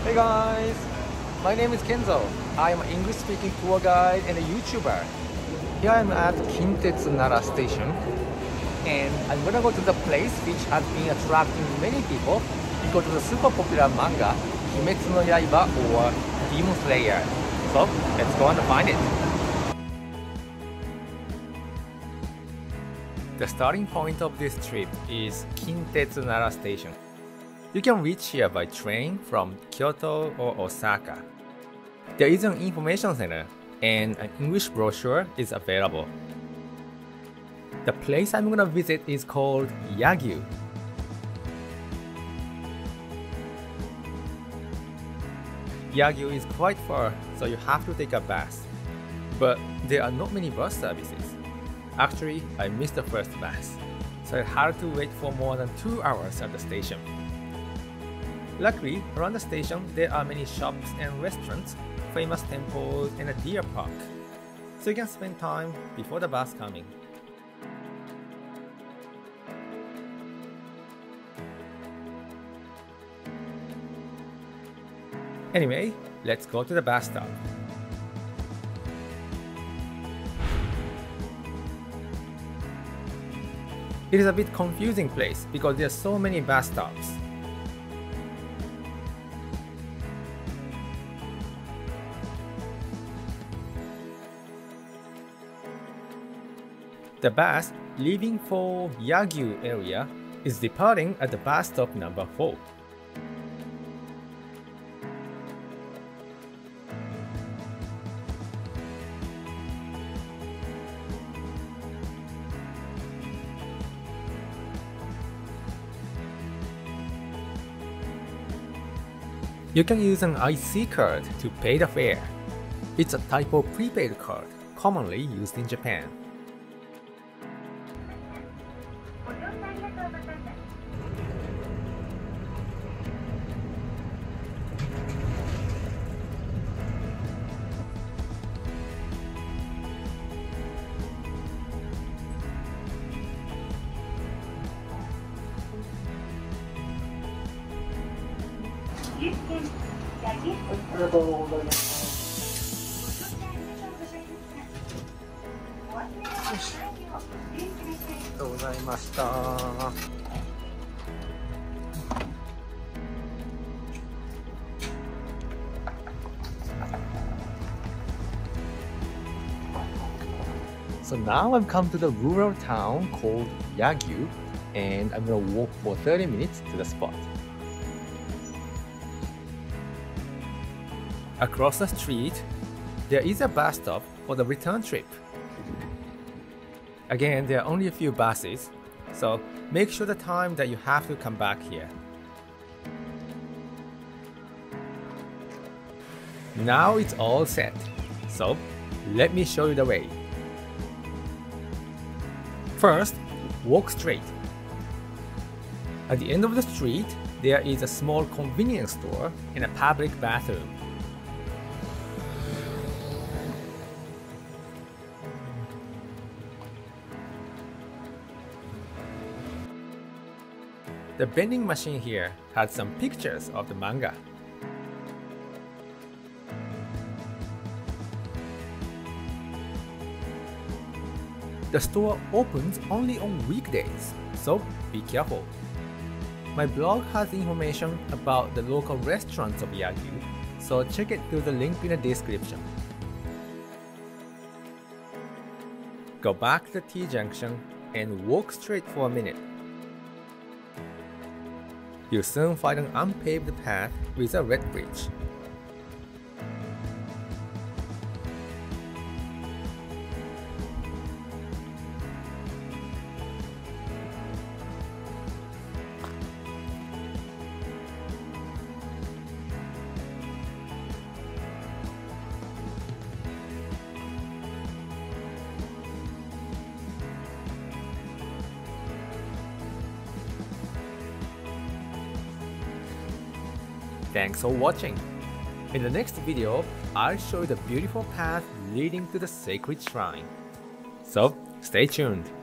Hey guys, my name is Kenzo. I am an English-speaking tour guide and a YouTuber. Here I am at Kintetsu Nara Station, and I'm gonna go to the place which has been attracting many people because of the super popular manga Kimetsu no Yaiba or Demon Slayer. So let's go and find it. The starting point of this trip is Kintetsu Nara Station. You can reach here by train from Kyoto or Osaka. There is an information center and an English brochure is available. The place I'm gonna visit is called Yagyu. Yagyu is quite far, so you have to take a bus. But there are not many bus services. Actually, I missed the first bus, so I had to wait for more than 2 hours at the station. Luckily, around the station there are many shops and restaurants, famous temples and a deer park, so you can spend time before the bus coming. Anyway, let's go to the bus stop. It is a bit confusing place because there are so many bus stops. The bus leaving for Yagyu area is departing at the bus stop number 4. You can use an IC card to pay the fare. It's a type of prepaid card commonly used in Japan. So now I've come to the rural town called Yagyu, and I'm gonna walk for 30 minutes to the spot. Across the street, there is a bus stop for the return trip. Again, there are only a few buses, so make sure the time that you have to come back here. Now it's all set, so let me show you the way. First, walk straight. At the end of the street, there is a small convenience store and a public bathroom. The vending machine here had some pictures of the manga. The store opens only on weekdays, so be careful. My blog has information about the local restaurants of Yagyu, so check it through the link in the description. Go back to the T-junction and walk straight for a minute. You'll soon find an unpaved path with a red bridge. Thanks for watching. In the next video, I'll show you the beautiful path leading to the sacred shrine. So, stay tuned.